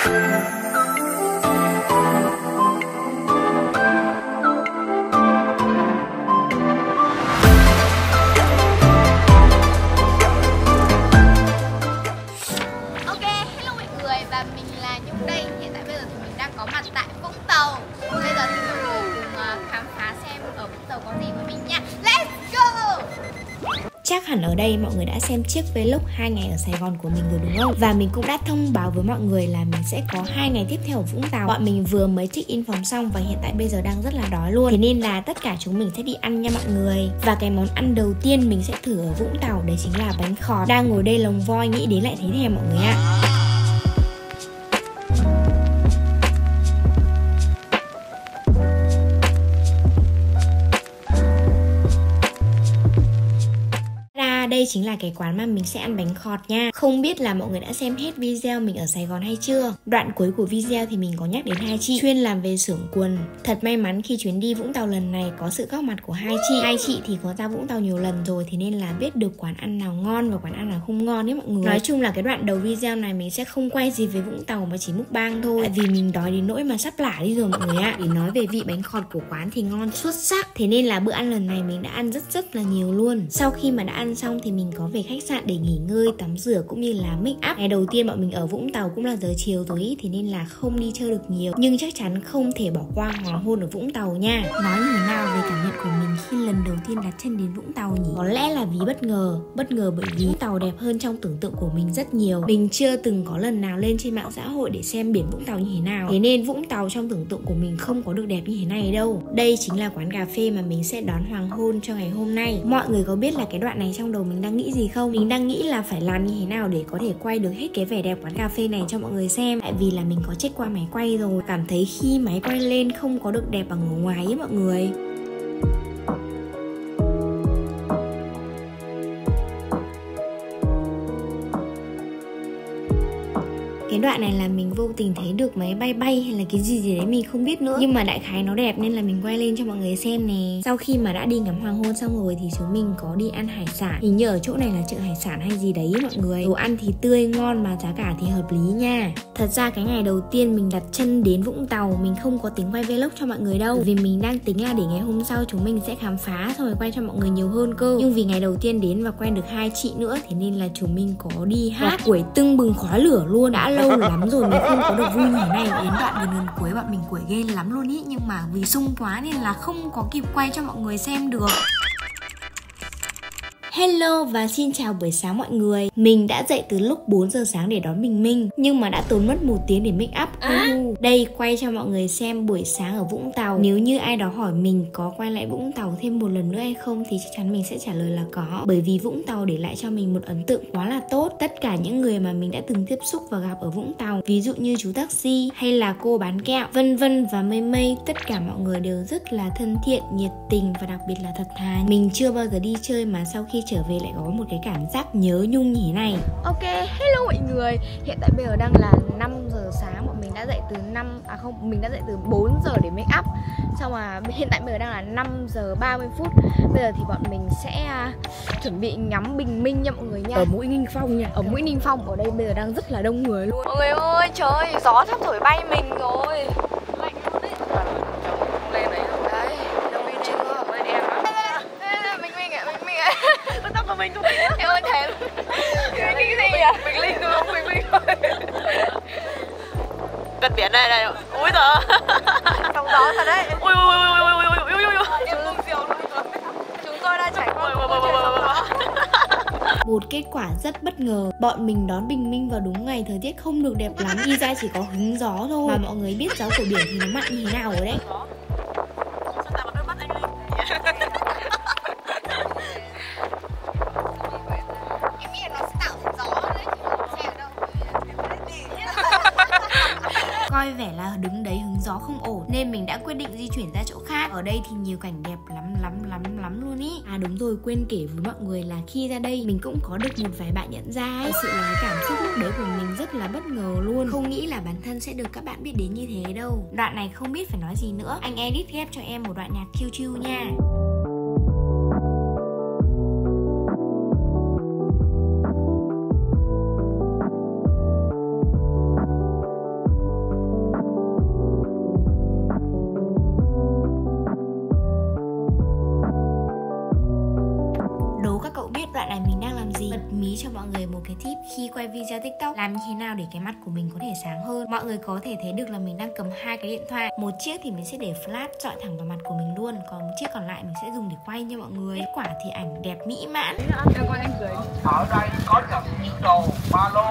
Chắc hẳn ở đây mọi người đã xem chiếc vlog 2 ngày ở Sài Gòn của mình rồi đúng không? Và mình cũng đã thông báo với mọi người là mình sẽ có 2 ngày tiếp theo ở Vũng Tàu. Bọn mình vừa mới check in phòng xong và hiện tại bây giờ đang rất là đói luôn. Thế nên là tất cả chúng mình sẽ đi ăn nha mọi người. Và cái món ăn đầu tiên mình sẽ thử ở Vũng Tàu đấy chính là bánh khọt. Đang ngồi đây lồng voi nghĩ đến lại thấy thèm mọi người ạ. Đây chính là cái quán mà mình sẽ ăn bánh khọt nha. Không biết là mọi người đã xem hết video mình ở Sài Gòn hay chưa? Đoạn cuối của video thì mình có nhắc đến hai chị chuyên làm về xưởng quần. Thật may mắn khi chuyến đi Vũng Tàu lần này có sự góp mặt của hai chị. Hai chị thì có ra Vũng Tàu nhiều lần rồi, thế nên là biết được quán ăn nào ngon và quán ăn nào không ngon ấy mọi người. Nói chung là cái đoạn đầu video này mình sẽ không quay gì về Vũng Tàu mà chỉ mukbang thôi. Tại vì mình đói đến nỗi mà sắp lả đi rồi mọi người ạ. Để nói về vị bánh khọt của quán thì ngon xuất sắc. Thế nên là bữa ăn lần này mình đã ăn rất là nhiều luôn. Sau khi mà đã ăn xong thì mình có về khách sạn để nghỉ ngơi, tắm rửa cũng như là make up. Ngày đầu tiên bọn mình ở Vũng Tàu cũng là giờ chiều rồi ý, thế nên là không đi chơi được nhiều. Nhưng chắc chắn không thể bỏ qua hoàng hôn ở Vũng Tàu nha. Nói như thế nào về cảm nhận của mình khi lần đầu tiên đặt chân đến Vũng Tàu nhỉ? Có lẽ là vì bất ngờ bởi vì Vũng Tàu đẹp hơn trong tưởng tượng của mình rất nhiều. Mình chưa từng có lần nào lên trên mạng xã hội để xem biển Vũng Tàu như thế nào. Thế nên Vũng Tàu trong tưởng tượng của mình không có được đẹp như thế này đâu. Đây chính là quán cà phê mà mình sẽ đón hoàng hôn cho ngày hôm nay. Mọi người có biết là cái đoạn này trong đầu mình đang nghĩ gì không? Mình đang nghĩ là phải làm như thế nào để có thể quay được hết cái vẻ đẹp quán cà phê này cho mọi người xem. Tại vì là mình có check qua máy quay rồi, cảm thấy khi máy quay lên không có được đẹp bằng ở ngoài ấy mọi người. Cái đoạn này là mình vô tình thấy được máy bay bay hay là cái gì đấy mình không biết nữa. Nhưng mà đại khái nó đẹp nên là mình quay lên cho mọi người xem nè. Sau khi mà đã đi ngắm hoàng hôn xong rồi thì chúng mình có đi ăn hải sản. Hình như ở chỗ này là chợ hải sản hay gì đấy mọi người. Đồ ăn thì tươi ngon mà giá cả thì hợp lý nha. Thật ra cái ngày đầu tiên mình đặt chân đến Vũng Tàu mình không có tính quay vlog cho mọi người đâu. Vì mình đang tính là để ngày hôm sau chúng mình sẽ khám phá xong rồi quay cho mọi người nhiều hơn cơ. Nhưng vì ngày đầu tiên đến và quen được hai chị nữa thế nên là chúng mình có đi hát quẩy tưng bừng khói lửa luôn. Đã lâu lắm rồi mình không có được vui như thế này. Đến đoạn gần cuối bọn mình quẩy ghê lắm luôn ý. Nhưng mà vì sung quá nên là không có kịp quay cho mọi người xem được. Hello và xin chào buổi sáng mọi người. Mình đã dậy từ lúc 4 giờ sáng để đón Bình Minh, nhưng mà đã tốn mất 1 tiếng để make up. Đây quay cho mọi người xem buổi sáng ở Vũng Tàu. Nếu như ai đó hỏi mình có quay lại Vũng Tàu thêm một lần nữa hay không thì chắc chắn mình sẽ trả lời là có. Bởi vì Vũng Tàu để lại cho mình một ấn tượng quá là tốt. Tất cả những người mà mình đã từng tiếp xúc và gặp ở Vũng Tàu, ví dụ như chú taxi hay là cô bán kẹo, vân vân và mây mây, tất cả mọi người đều rất là thân thiện, nhiệt tình và đặc biệt là thật thà. Mình chưa bao giờ đi chơi mà sau khi trở về lại có một cái cảm giác nhớ nhung như thế này. Ok, hello mọi người. Hiện tại bây giờ đang là 5 giờ sáng. Bọn mình đã dậy từ mình đã dậy từ 4 giờ để make up. Xong mà hiện tại bây giờ đang là 5 giờ 30 phút. Bây giờ thì bọn mình sẽ chuẩn bị ngắm bình minh nha mọi người nha. Ở Mũi Nghinh Phong nha. Ở Mũi Nghinh Phong, ở đây bây giờ đang rất là đông người luôn. Mọi người ơi, trời ơi, gió sắp thổi bay mình rồi. Lạnh luôn đấy. Lên đấy rồi đấy. Đông lên chưa? Lên em á. Bình ạ. Tóc của mình. Em ơi thèm. Cái gì vậy? Bình Linh đúng không? Bình Linh ơi. Gần biển này. Ui giời. Trong gió thật đấy. Ui. Em cùng diều luôn. Chúng tôi đã trải qua một chuyện sóng gió. Một kết quả rất bất ngờ. Bọn mình đón bình minh vào đúng ngày thời tiết không được đẹp lắm, đi ra chỉ có hứng gió thôi. Mà mọi người biết gió của biển thì nó mặn như thế nào rồi đấy. Coi vẻ là đứng đấy hứng gió không ổn nên mình đã quyết định di chuyển ra chỗ khác. Ở đây thì nhiều cảnh đẹp lắm luôn ý. À đúng rồi, quên kể với mọi người là khi ra đây mình cũng có được một vài bạn nhận ra ấy. Thật sự là cái cảm xúc lúc đấy của mình rất là bất ngờ luôn. Không nghĩ là bản thân sẽ được các bạn biết đến như thế đâu. Đoạn này không biết phải nói gì nữa. Anh edit ghép cho em một đoạn nhạc chill nha. tip khi quay video TikTok, làm như thế nào để cái mặt của mình có thể sáng hơn. Mọi người có thể thấy được là mình đang cầm hai cái điện thoại, một chiếc thì mình sẽ để flash chọi thẳng vào mặt của mình luôn, còn một chiếc còn lại mình sẽ dùng để quay nha mọi người. Kết quả thì ảnh đẹp mỹ mãn. Ở đây có nhận đồ ba lô.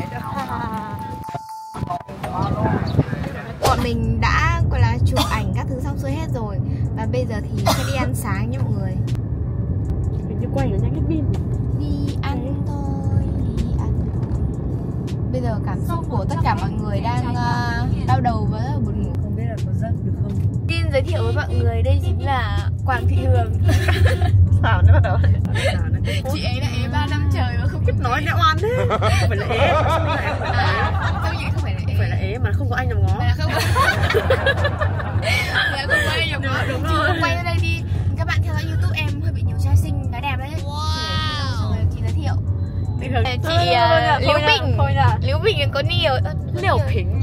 Bọn mình đã gọi là chụp ảnh các thứ xong xuôi hết rồi, và bây giờ thì sẽ đi ăn sáng nha mọi người. Mình đi quay nó nhanh hết pin. Đi ăn thôi, đi ăn thôi. Bây giờ cảm xúc của tất cả mọi người đang đau đầu và rất là buồn ngủ. Không biết là có giấc được không? Xin giới thiệu với mọi người, đây chính là Quảng Thị Hường. Sao nó bắt đầu? Chị ấy đã ế 3 năm trời mà không biết nói đã oan thế. Không phải là ế. Sao vậy, không phải là ế? Không phải là ế mà không có anh nào ngó. Là không là không quay nhầm ngó. Đúng rồi. Chị quay ra đây đi. Các bạn theo dõi YouTube em hơi bị nhiều trai xinh, gái đẹp đấy. Wow. Chị giới thiệu. Chị Liễu Bình. Liễu Bình có nhiều. Liễu Bình.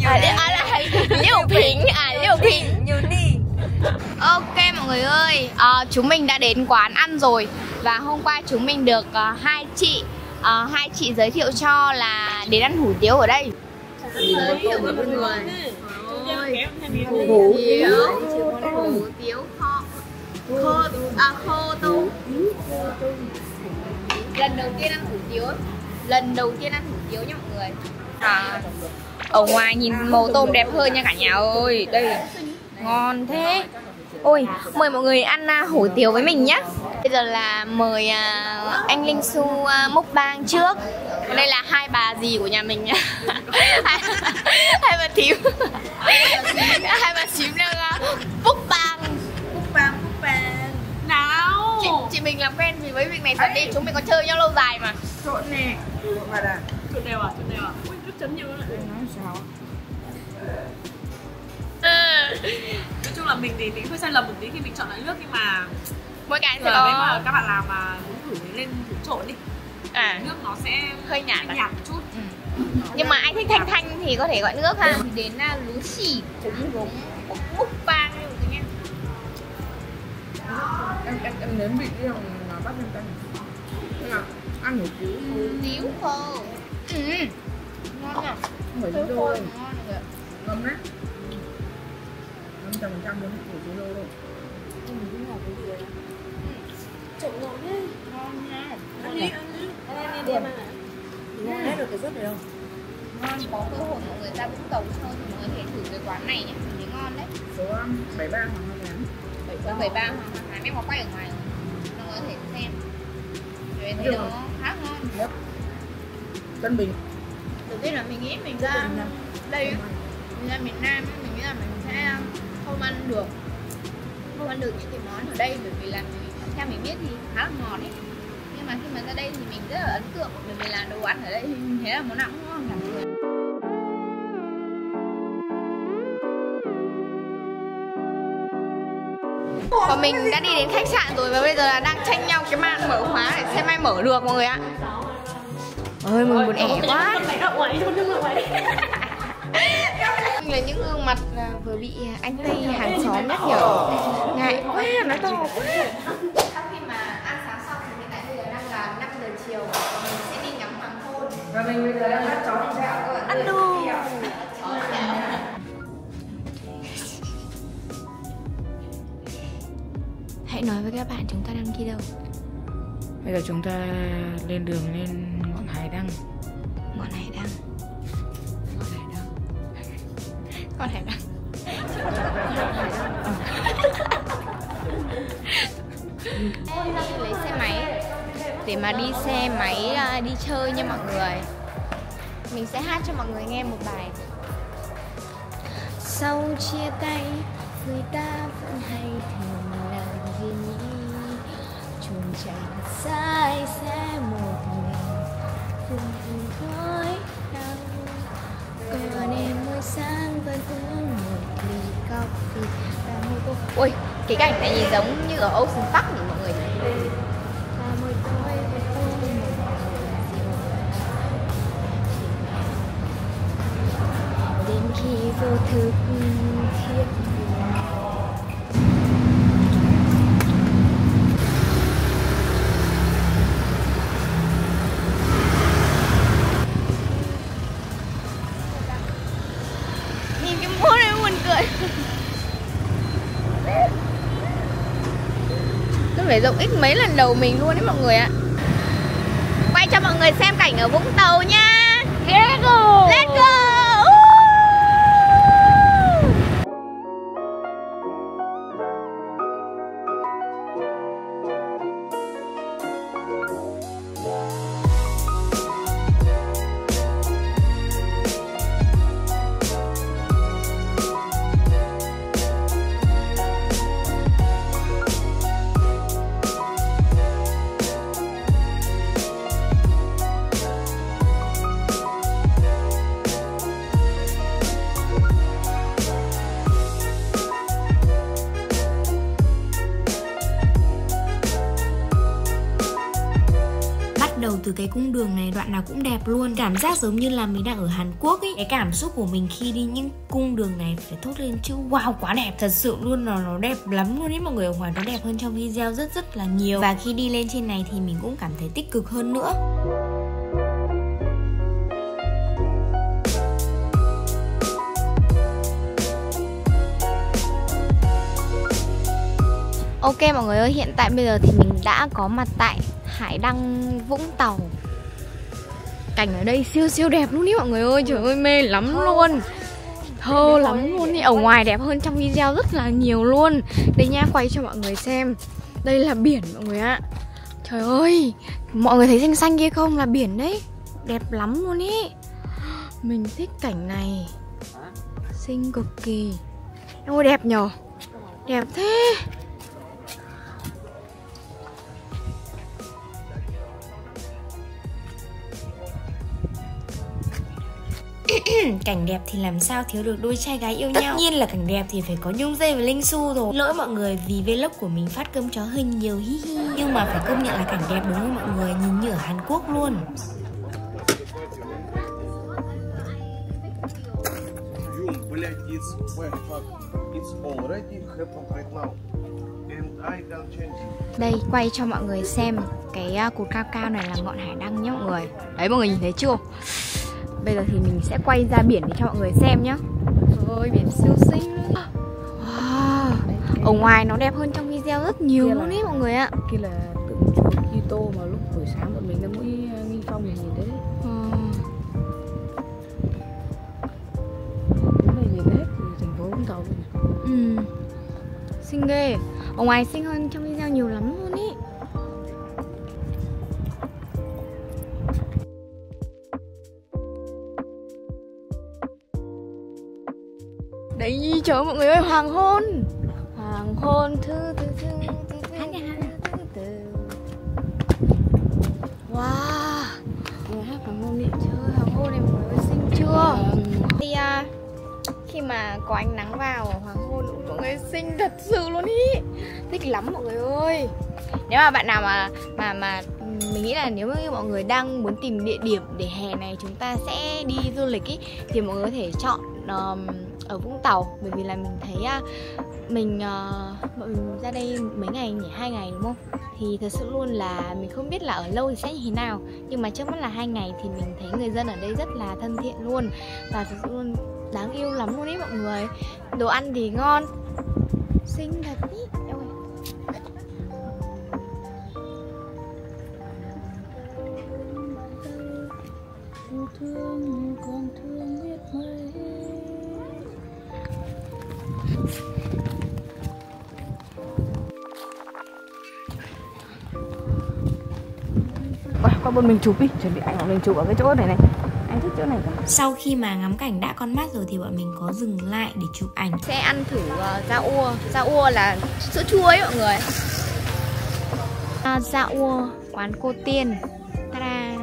Liễu Bình. Nhiều ni. Ok mọi người ơi, chúng mình đã đến quán ăn rồi. Và hôm qua chúng mình được hai chị giới thiệu cho là đến ăn hủ tiếu ở đây. Giới thiệu với mọi người. Hủ tiếu khô tôm. Lần đầu tiên ăn hủ tiếu nha mọi người. Ở ngoài nhìn màu tôm đẹp hơn nha cả nhà ơi. Đây ngon thế. Ôi, mời mọi người ăn hủ tiếu với mình nhé. Bây giờ là mời anh Linh Su mukbang trước. Đây là hai bà dì của nhà mình nhá. Hai bà thím. Hai bà thím đang mukbang. Nào. Chị mình làm quen vì với việc này thật đi, chúng mình có chơi nhau lâu dài mà. Trộn nè. Trộn đều à? Ui, nước chấm nhiều lắm. Nói sao? Nói chung là mình thì hơi sai lầm một tí khi mình chọn loại nước, nhưng mà mỗi cái sẽ nếu mà có các bạn làm mà muốn thử lên thử trộn đi, nước nó sẽ hơi nhạt một chút. Nhưng mà anh thích thanh thì có thể gọi nước ha. Thì đến lú xì cũng gúng mukbang nha. Em nếm vị cái lòng bắp lên tay. Nhưng mà ăn hủ Tiếu khô. Ngon nhỉ? Mới Tiếu khô rồi. ngon rồi. Ngâm đấy. 500% muốn hủ tiếu đâu đâu. Trộn ngon thế. Ngon nha. Ăn đi. Điểm. Ngon hết được cái rớt này không? Ngon, có cơ hội mọi người ra Vũng Tàu chơi thì mọi người có thể thử cái quán này nhé, mình thấy ngon đấy. Số 73 Hoàng Hoa Thám. 73 Hoàng Hoa Thám em có quay ở ngoài rồi, mọi người có thể xem. Rồi em thấy nó khá ngon. Tân Bình. Đầu tiên là mình nghĩ mình ra đây, mình ra miền Nam, mình nghĩ là mình sẽ không ăn được những cái món ở đây, bởi vì là theo mình biết thì khá là ngọt ấy. Nhưng mà khi mà ra đây thì mình rất là ấn tượng, bởi vì là đồ ăn ở đây thì mình thấy là món nào cũng ngon cả mọi người. Và mình đã đi đến khách sạn rồi, và bây giờ là đang tranh nhau cái màn mở khóa để xem ai mở được mọi người ạ. Ôi mình buồn ẻ quá. Là những gương mặt vừa bị anh Tây hàng xóm nhắc nhở. Ngại quá, nói to quá. Sau khi mà ăn sáng xong thì hiện tại bây giờ đang là 5 giờ chiều và mình sẽ đi ngắm hoàng hôn. Và mình bây giờ đang bắt chó đi dạo. Ăn đồ. Hãy nói với các bạn chúng ta đang đi đâu. Bây giờ chúng ta lên đường lên ngọn Hải Đăng. Ngọn Hải Đăng. Con Hải Đăng. Em đang lấy xe máy để mà đi xe máy đi chơi nha mọi người. Mình sẽ hát cho mọi người nghe một bài. Sau chia tay người ta vẫn hay thường làm gì nhỉ? Chuồn chạy sai sẽ một mình cùng cùng khói đau. Còn em mỗi sáng vẫn uống một ly coffee và một cốc. Ôi, cái cảnh này nhìn giống như ở Ocean Park nhỉ mọi người. Và mỗi tối vẫn uống một ly rượu. Đến khi vô thức thiết cười. Nó phải rộng x mấy lần đầu mình luôn đấy mọi người ạ. Quay cho mọi người xem cảnh ở Vũng Tàu nha. Let's go. Let's go. Đầu từ cái cung đường này đoạn nào cũng đẹp luôn, cảm giác giống như là mình đang ở Hàn Quốc ấy. Cái cảm xúc của mình khi đi những cung đường này phải thốt lên chứ wow, quá đẹp thật sự luôn, nó đẹp lắm luôn ấy mọi người. Ở ngoài nó đẹp hơn trong video rất là nhiều, và khi đi lên trên này thì mình cũng cảm thấy tích cực hơn nữa. Ok mọi người ơi, hiện tại bây giờ thì mình đã có mặt tại Hải Đăng, Vũng Tàu. Cảnh ở đây siêu đẹp luôn ý mọi người ơi. Trời ơi, mê lắm luôn. Thơ lắm luôn ý. Ở ngoài đẹp hơn trong video rất là nhiều luôn. Đây nha, quay cho mọi người xem. Đây là biển mọi người ạ. Trời ơi, mọi người thấy xanh xanh kia không? Là biển đấy. Đẹp lắm luôn ý. Mình thích cảnh này. Xinh cực kỳ. Ôi đẹp nhờ. Đẹp thế. Cảnh đẹp thì làm sao thiếu được đôi trai gái yêu nhau. Tất nhiên là cảnh đẹp thì phải có Nhung Dê và Linh Su rồi. Lỗi mọi người vì vlog của mình phát cơm chó hơi nhiều hi hi. Nhưng mà phải công nhận là cảnh đẹp đúng không mọi người, nhìn như ở Hàn Quốc luôn. Đây, quay cho mọi người xem cái cột cao cao này là ngọn Hải Đăng nhé mọi người. Đấy mọi người nhìn thấy chưa? Bây giờ thì mình sẽ quay ra biển để cho mọi người xem nhá. Ôi biển siêu xinh luôn. Wow. Ở ngoài nó đẹp hơn trong video rất nhiều luôn ý mọi người ạ. Kia là tượng chùa Kitô mà lúc buổi sáng bọn mình đã mũi Nghi Phong mình nhìn thấy đấy. Cái này nhìn hết từ thành phố Vũng Tàu luôn. Xinh ghê. Ở ngoài xinh hơn trong video nhiều lắm luôn ý. Đấy trời ơi, mọi người ơi, hoàng hôn. Hoàng hôn thứ. Wow. Người hát hoàng hôn đi. Trời, hoàng hôn này mọi người ơi, xinh chưa? Thì khi mà có ánh nắng vào hoàng hôn mọi người xinh thật sự luôn ý. Thích lắm mọi người ơi. Nếu mà bạn nào mà mình nghĩ là nếu như mọi người đang muốn tìm địa điểm để hè này chúng ta sẽ đi du lịch ý, thì mọi người có thể chọn ở Vũng Tàu. Bởi vì là mình thấy mình ra đây mấy ngày nhỉ, 2 ngày đúng không? Thì thật sự luôn là mình không biết là ở lâu thì sẽ như thế nào, nhưng mà trước mắt là 2 ngày thì mình thấy người dân ở đây rất là thân thiện luôn. Và thật sự luôn đáng yêu lắm luôn ý mọi người. Đồ ăn thì ngon, xinh thật ý. Thương còn thương biết mấy. Qua bên mình chụp đi, chuẩn bị ảnh bọn mình chụp ở cái chỗ này này. Anh thích chỗ này cả. Sau khi mà ngắm cảnh đã con mắt rồi thì bọn mình có dừng lại để chụp ảnh. Sẽ ăn thử da ua. Da ua là sữa chua ấy mọi người. Da ua, quán cô Tiên. Ta-da.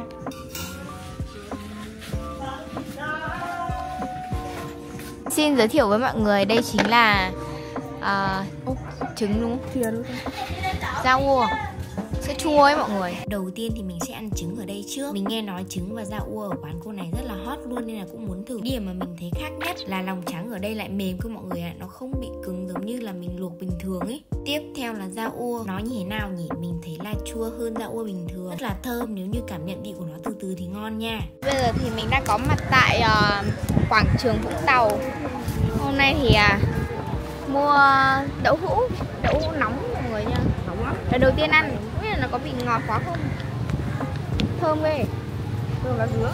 Xin giới thiệu với mọi người, đây chính là trứng đúng không? Da ua, sữa chua ấy mọi người. Đầu tiên thì mình sẽ ăn trứng ở đây trước. Mình nghe nói trứng và da ua ở quán cô này rất là hot luôn nên là cũng muốn thử. Điểm mà mình thấy khác nhất là lòng trắng ở đây lại mềm cơ mọi người ạ. Nó không bị cứng giống như là mình luộc bình thường ấy. Tiếp theo là da ua. Nó như thế nào nhỉ? Mình thấy là chua hơn da ua bình thường. Rất là thơm, nếu như cảm nhận vị của nó từ từ thì ngon nha. Bây giờ thì mình đang có mặt tại quảng trường Vũng Tàu. Hôm nay thì mua đậu hũ nóng mọi người nha. Nóng lắm. Lần đầu tiên ăn, không biết là nó có bị ngọt quá không. Thơm ghê. Thơm lá dứa.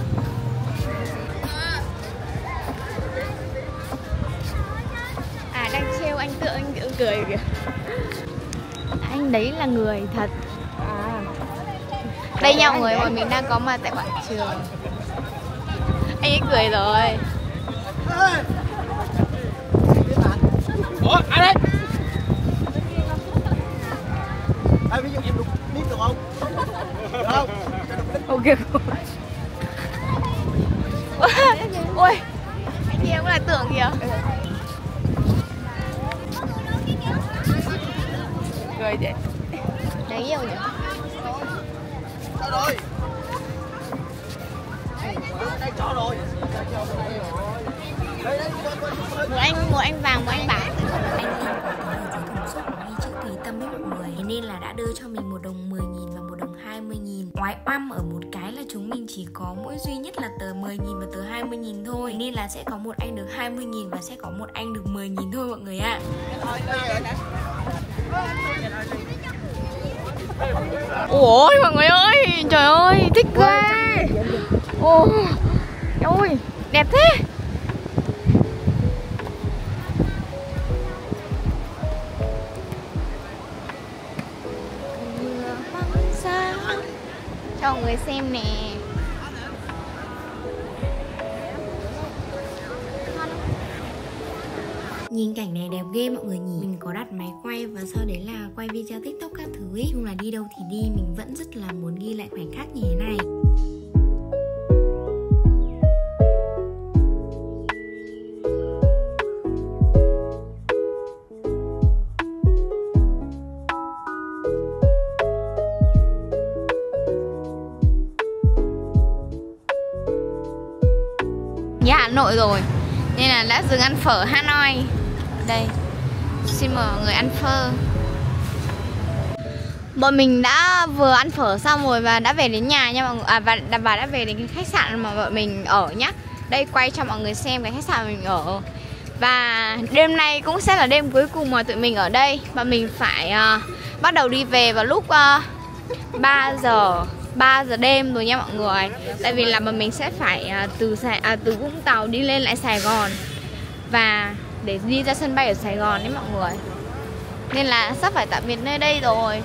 Đang trêu anh tự cười kìa. Anh đấy là người thật. Đây nha mọi người, bọn mình đang có mặt tại quảng trường. Anh ấy cười rồi. Ủa, ai đấy? Ai ví dụ em đục biết được không? Được không? Ok. Ôi, anh kia cũng là tượng kìa. Cười vậy. Đáng yêu nhỉ? Sao rồi? Đây cho rồi. Một anh vàng, một anh bạc. Anh chữ tùy tâm với mọi người, thế nên là đã đưa cho mình một đồng 10.000 và một đồng 20.000. Oái oăm ở một cái là chúng mình chỉ có mỗi duy nhất là tờ 10.000 và tờ 20.000 thôi, nên là sẽ có một anh được 20.000 và sẽ có một anh được 10.000 thôi mọi người ạ. Ôi mọi người ơi, trời ơi, thích ghê. Ôi, đẹp thế. Cho mọi người xem nè. Nhìn cảnh này đẹp ghê mọi người nhỉ. Mình có đặt máy quay và sau đấy là quay video TikTok các thứ ấy. Chung là đi đâu thì đi, mình vẫn rất là muốn ghi lại khoảnh khắc như thế này. Nhà Hà Nội rồi nên là đã dừng ăn phở Hanoi. Đây, xin mời mọi người ăn phơ. Bọn mình đã vừa ăn phở xong rồi và đã về đến nhà nha mọi người, và đã về đến cái khách sạn mà bọn mình ở nhá. Đây, quay cho mọi người xem cái khách sạn mà mình ở. Và đêm nay cũng sẽ là đêm cuối cùng mà tụi mình ở đây. Và mình phải bắt đầu đi về vào lúc 3 giờ đêm rồi nha mọi người. Tại vì là bọn mình sẽ phải từ Vũng Tàu đi lên lại Sài Gòn và để đi ra sân bay ở Sài Gòn đấy mọi người. Nên là sắp phải tạm biệt nơi đây rồi.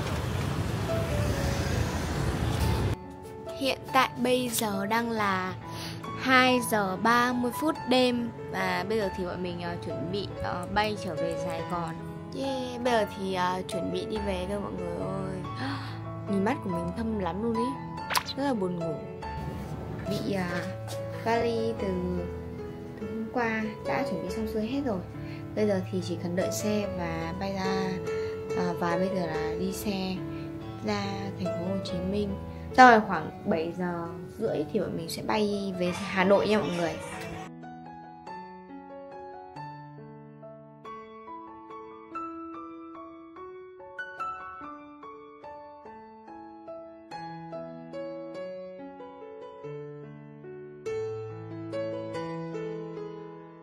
Hiện tại bây giờ đang là 2 giờ 30 phút đêm. Và bây giờ thì bọn mình chuẩn bị bay trở về Sài Gòn. Yeah, bây giờ thì chuẩn bị đi về thôi mọi người ơi. Nhìn mắt của mình thâm lắm luôn ý. Rất là buồn ngủ. Bị vali từ hôm qua đã chuẩn bị xong xuôi hết rồi. Bây giờ thì chỉ cần đợi xe và bay ra. Và bây giờ là đi xe ra thành phố Hồ Chí Minh. Rồi khoảng 7 giờ rưỡi thì bọn mình sẽ bay về Hà Nội nha mọi người.